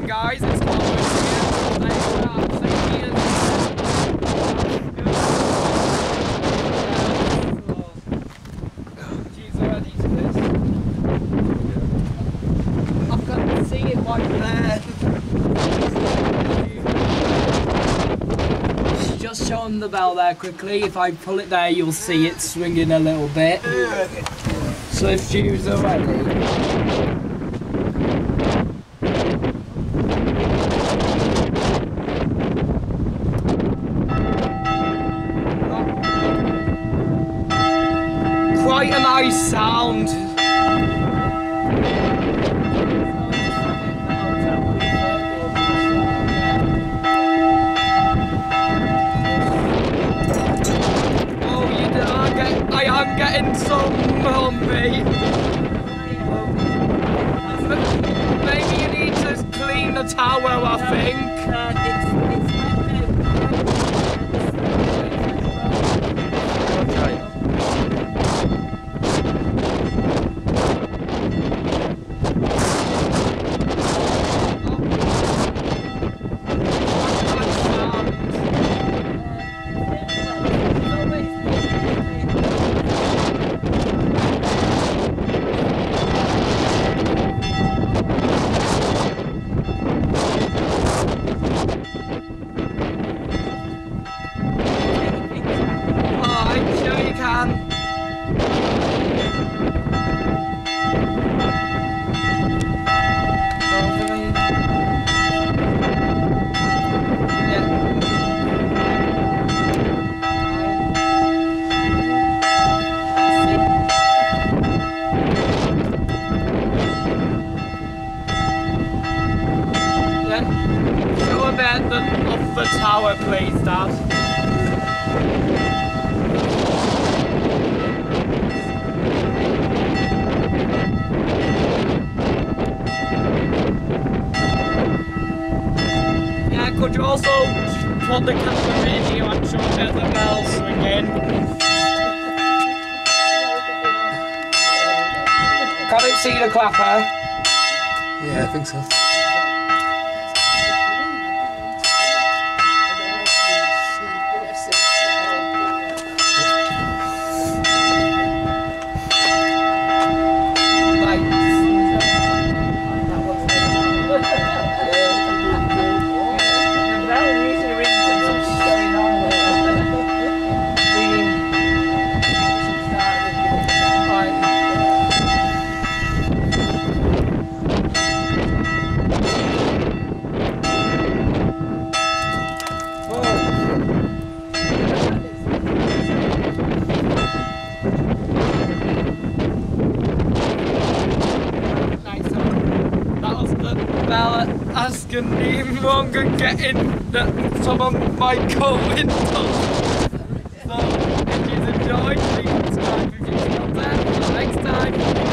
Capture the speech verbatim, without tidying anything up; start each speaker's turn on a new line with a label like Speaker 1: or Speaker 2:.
Speaker 1: guys, it's Cumbria. She's already pissed. I've got to see it right there. Just show them the bell there quickly. If I pull it there, you'll see it swinging a little bit. So if she's already. Quite a nice sound. Oh, you are get, I am getting some on me. Maybe you need to clean the tower, I think. Off the tower, please, Dad. Yeah, could you also put the camera in here and show me the bell swinging? Can it see the clapper?
Speaker 2: Yeah, I think so.
Speaker 3: Asking me longer getting the, some of my coat windows. So if you've enjoyed, please subscribe if you've got that. Next time.